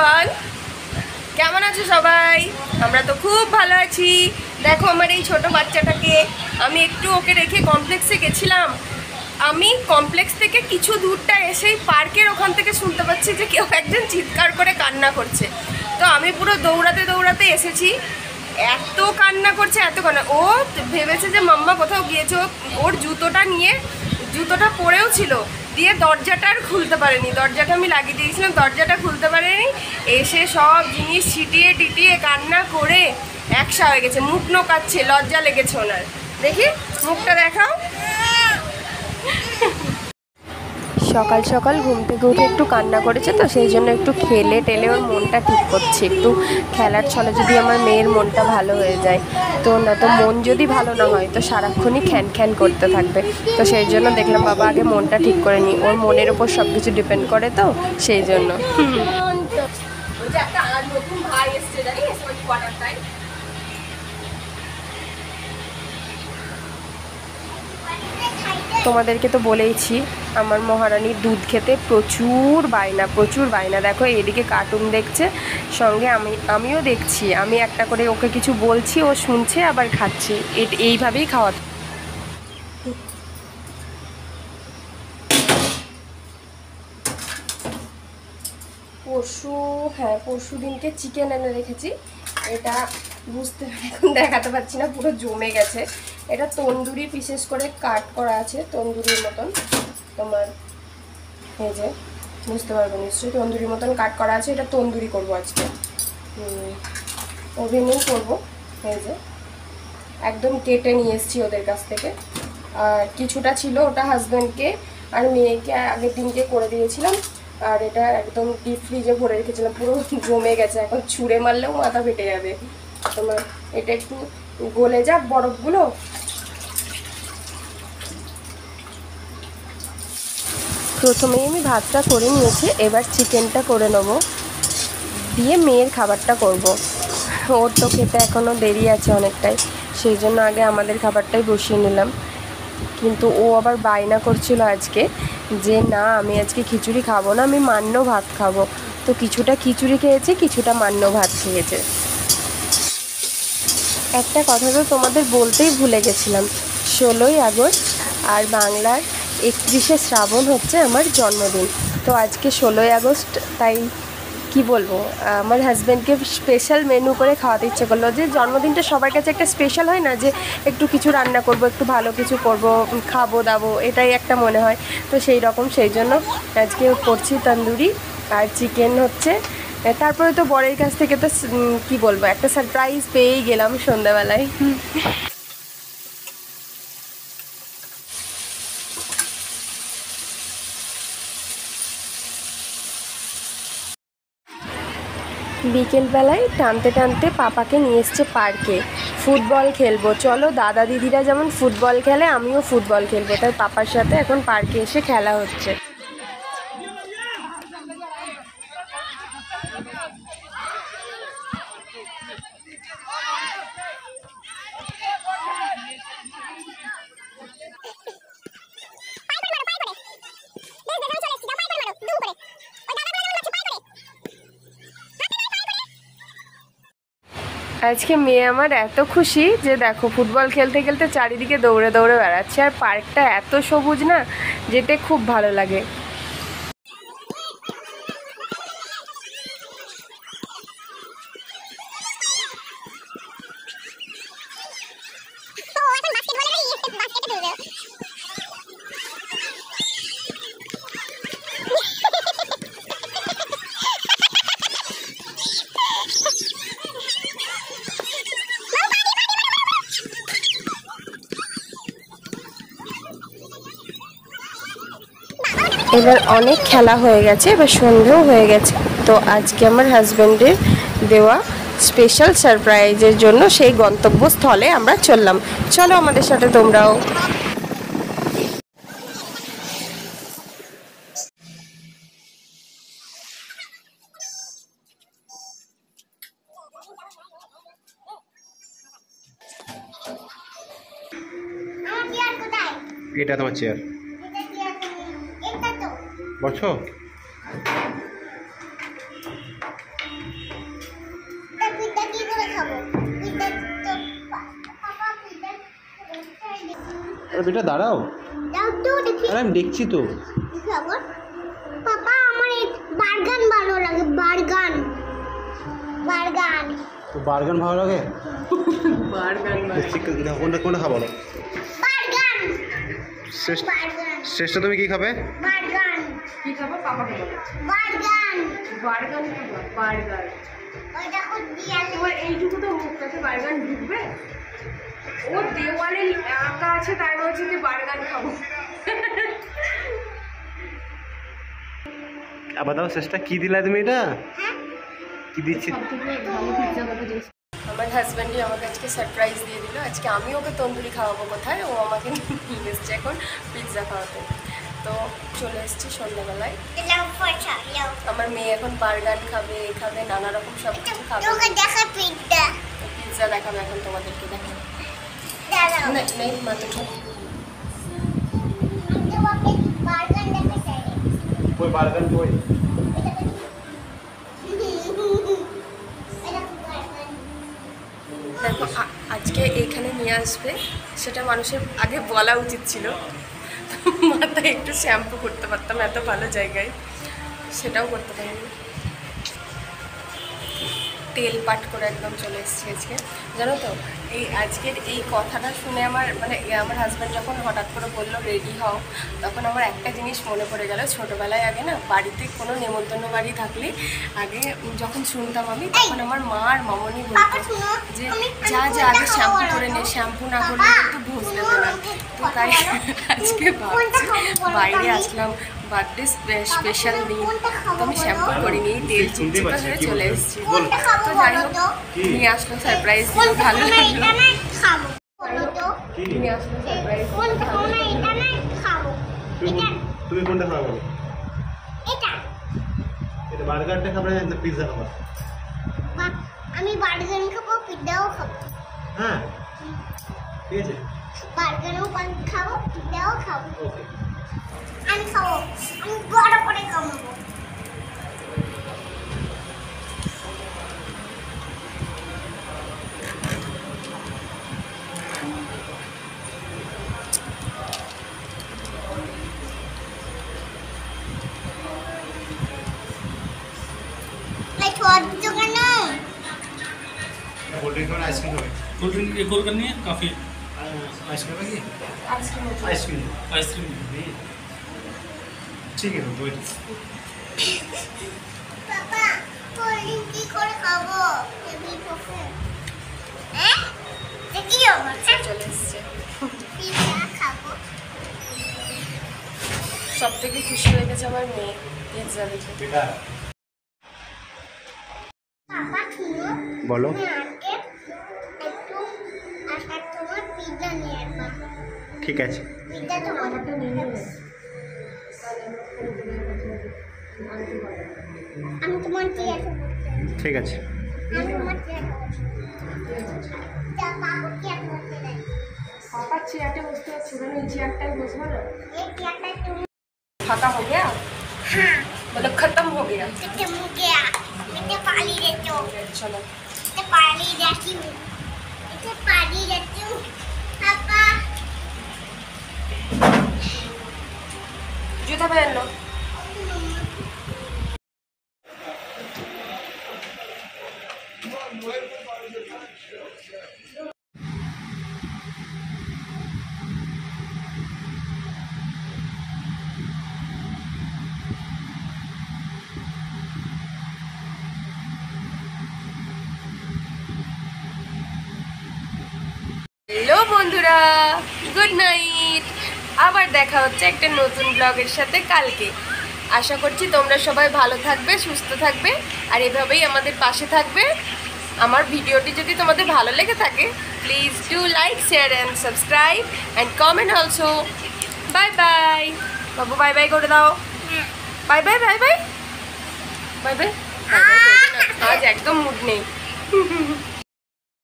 Everyone, কেমন আছো সবাই? আমরা তো খুব ভালো আছি। দেখো আমার এই ছোট বাচ্চাটাকে আমি একটু ওকে রেখে কমপ্লেক্সে গেছিলাম। আমি কমপ্লেক্স থেকে কিছু দূরটা এসেই পার্কের ওখান থেকে শুনতে পাচ্ছি যে কেউ একজন চিৎকার করে কান্না করছে। তো আমি পুরো দৌড়াতে দৌড়াতে এসেছি। এত কান্না করছে, এত কান্না। ও ভেবেছে যে মাম্মা কোথাও গিয়েছে। ওর জুতোটা নিয়ে, জুতোটা পরেও ছিল, দিয়ে দরজাটা আর খুলতে পারেনি। দরজাটা আমি লাগিয়ে দিয়েছিলাম, দরজাটা খুলতে পারেনি। এসে সব জিনিস ছিটিয়ে টিটিয়ে কান্না করে একসা হয়ে গেছে। মুখ নোকাচ্ছে, লজ্জা লেগেছে ওনার। দেখি মুখটা দেখাও। সকাল সকাল ঘুম থেকে উঠে একটু কান্না করেছে, তো সেই জন্য একটু খেলে টেলে ওর মনটা ঠিক করছে। একটু খেলার ছলে যদি আমার মেয়ের মনটা ভালো হয়ে যায়, তো না তো মন যদি ভালো না হয় তো সারাক্ষণই খ্যান খ্যান করতে থাকবে। তো সেই জন্য দেখলাম বাবা আগে মনটা ঠিক করে নিই, ওর মনের ওপর সব কিছু ডিপেন্ড করে, তো সেই জন্য। নতুন ভাই এসছে জানিস, ওই কোয়ার্টারটাই। তোমাদেরকে তো বলেইছি আমার মহারানীর দুধ খেতে প্রচুর বায়না, প্রচুর বায়না। দেখো এদিকে কার্টুন দেখছে, সঙ্গে আমিও দেখছি। আমি একটা করে ওকে কিছু বলছি, ও শুনছে আবার খাচ্ছে। এইভাবেই খাওয়াতে। পরশু দিনকে চিকেন এনে রেখেছি। এটা বুঝতে এখন দেখাতে পারছি না, পুরো জমে গেছে। এটা তন্দুরি পিসেস করে কাট করা আছে, তন্দুরির মতন। তোমার এই যে বুঝতে পারবো নিশ্চয়ই, তন্দুরির মতন কাট করা আছে। এটা তন্দুরি করবো আজকে, ওভেনেই করবো। এই যে একদম কেটে নিয়ে এসেছি ওদের কাছ থেকে। আর কিছুটা ছিল, ওটা হাজব্যান্ডকে আর মেয়েকে আগের দিনকে করে দিয়েছিলাম। আর এটা একদম ডিপ ফ্রিজে ভরে রেখেছিলাম, পুরো জমে গেছে। এখন ছুঁড়ে মারলেও মাথা ফেটে যাবে। তোমার এটা একটু গলে যাক বরফগুলো। প্রথমেই আমি ভাতটা করে নিয়েছি, এবার চিকেনটা করে নেব, দিয়ে মেয়ের খাবারটা করব। ওর তো খেতে এখনও দেরি আছে অনেকটাই, সেই জন্য আগে আমাদের খাবারটাই বসিয়ে নিলাম। কিন্তু ও আবার বায়না করছিল আজকে যে না আমি আজকে খিচুড়ি খাবো না, আমি মান্য ভাত খাবো। তো কিছুটা খিচুড়ি খেয়েছে, কিছুটা মান্য ভাত খেয়েছে। একটা কথা তো তোমাদের বলতেই ভুলে গেছিলাম, 16ই আগস্ট আর বাংলার 31শে শ্রাবণ হচ্ছে আমার জন্মদিন। তো আজকে 16ই আগস্ট, তাই কি বলবো, আমার হাজব্যান্ডকে স্পেশাল মেনু করে খাওয়াতে ইচ্ছে করলো। যে জন্মদিনটা সবার কাছে একটা স্পেশাল হয় না, যে একটু কিছু রান্না করব, একটু ভালো কিছু করব, খাবো দাবো, এটাই একটা মনে হয়। তো সেই রকম, সেই জন্য আজকে করছি তন্দুরি আর চিকেন হচ্ছে। তারপরে তো বরের কাছ থেকে তো কি বলবো, একটা সারপ্রাইজ পেয়েই গেলাম সন্ধ্যাবেলায়। বিকেলবেলায় টানতে টানতে পাপাকে নিয়ে এসছে পার্কে। ফুটবল খেলবো, চলো। দাদা দিদিরা যেমন ফুটবল খেলে আমিও ফুটবল খেলবো, তাই পাপার সাথে এখন পার্কে এসে খেলা হচ্ছে। আজকে মেয়ে আমার এত খুশি যে দেখো ফুটবল খেলতে খেলতে চারিদিকে দৌড়ে দৌড়ে বেড়াচ্ছে। আর পার্কটা এত সবুজ না, যেতে খুব ভালো লাগে। এবার অনেক খেলা হয়ে গেছে, এবার সন্ধেও হয়ে গেছে। তো আজকে আমার হাজব্যান্ডের দেওয়া স্পেশাল সারপ্রাইজের জন্য সেই গন্তব্যস্থলে আমরা চললাম। চলো আমাদের সাথে তোমরাও। এটা তোমার চেয়ার, বসো। আরে বেটা দাঁড়াও, আরে আমি দেখছি তো। পাপা আমার এই বার্গান ভালো লাগে, বার্গান বার্গান তো বার্গান ভালো লাগে? বার্গান কোনটা কোনটা খাবো? বার্গান শেষটা তুমি কি খাবে? বার্গান কি খাবো? পাপা খাবো বার্গান বার্গান খাবো। বার্গার ওই দেখো দিয়ালে তোমার এইটুকু তো মুখটাতে বার্গান ঢুকবে? ও দেওয়ালে আঁকা আছে, তাই বলছে যে বার্গান খাবো। আবার দাও শেষটা কি দিলা তুমি? এটা কি দিচ্ছি? আমার হাজব্যান্ডই আমাকে আজকে সারপ্রাইজ দিয়ে দিল। আজকে আমি ওকে তন্দুরি খাওয়াবো কোথায়, ও আমাকে নিয়ে এসছে এখন পিৎজা খাওয়াতে। তো চলে এসছি সন্ধ্যাবেলায়। আমার মেয়ে এখন বার্গার খাবে, খাবে নানা রকম সব কিছু খাবে। পিৎজা দেখাবে এখন তোমাদেরকে, দেখো নেই মাত্র ওই বার্গার কই? দেখো আজকে এখানে নিয়ে আসবে, সেটা মানুষের আগে বলা উচিত ছিল। মাথায় একটু শ্যাম্পু করতে পারতাম, এত ভালো জায়গায়, সেটাও করতে পারিনি। তেল পাট করে একদম চলে এসেছি আজকে। জানো তো এই আজকের এই কথাটা শুনে আমার আমার হাজব্যান্ড যখন হঠাৎ করে বললো রেডি হও, তখন আমার একটা জিনিস মনে পড়ে গেল। ছোটোবেলায় আগে না বাড়িতে কোনো নেমন্তন্ন বাড়ি থাকলে আগে যখন শুনতাম আমি, তখন আমার মা আর মামনি বলতো যে যা যা আগে শ্যাম্পু করে নে, শ্যাম্পু না করলে কিন্তু ভোজ দেবে না। তো তাই আজকে ভাবছি বাইরে আসলাম, বার্থডে স্পেশাল দিন, তো আমি শ্যাম্পু করিনি, তেল চিপচিপা হয়ে চলে এসেছি। তো যাই হোক নিয়ে আসলো সারপ্রাইজ, ভালো লাগলো। নিয়ে আসলো সারপ্রাইজ। তুমি কোনটা খাবে? এটা বার্গারটা খাবে না পিৎজা খাবে? আমি বার্গার খাবো, পিৎজাও খাবো। হ্যাঁ ঠিক আছে, বার্গারও খাবো, পিৎজাও খাবো। ওকে আমি খাবো, আমি বড় করে খাবো। कोल्ड ड्रिंक और आइसक्रीम होगी। कोल्ड ड्रिंक एक और करनी है काफ़ी। आइसक्रीम होगी? आइसक्रीम आइसक्रीम आइसक्रीम ठीक है तो वेट। পাপা কোল্ড ড্রিঙ্ক কি করে খাবো? টেবিল পড়ছে হ্যাঁ কি হবে? চলে এসছে। পিৎজা খাবো। সব থেকে খুশি হয়ে গেছে আমার মেয়ে পিৎজা দেখে। बेटा পাপা শুনো, बोलो। আমি আজকে একটু আসার সময় পিৎজা নিয়ে আসবো। ठीक है পিৎজা তো আমারটা নিয়ে নেবে। আমি তোমার চেয়ার ठीक है আমি তোমার চেয়ার যা পাপা চেয়ার করতে দেয়। पापा চেয়ারটা বসতে পারছি না, এই চেয়ারটাই বসবো না। এই চেয়ারটা তুমি फाका हो गया, हाँ मतलब खत्म हो गया। कितने मुँह गया कितने पाली रहते हो, चलो कितने पाली रहती हूँ, कितने पाली रहती हूँ पापा। जूता पहन लो। হ্যালো বন্ধুরা, গুড নাইট। আবার দেখা হচ্ছে একটা নতুন ব্লগের সাথে কালকে। আশা করছি তোমরা সবাই ভালো থাকবে, সুস্থ থাকবে, আর এভাবেই আমাদের পাশে থাকবে। আমার ভিডিওটি যদি তোমাদের ভালো লেগে থাকে, please do like, share and subscribe and comment also. Bye bye বাবু, বাই বাই করে দাও। Bye bye bye bye bye bye. আজ একদম মুড নেই।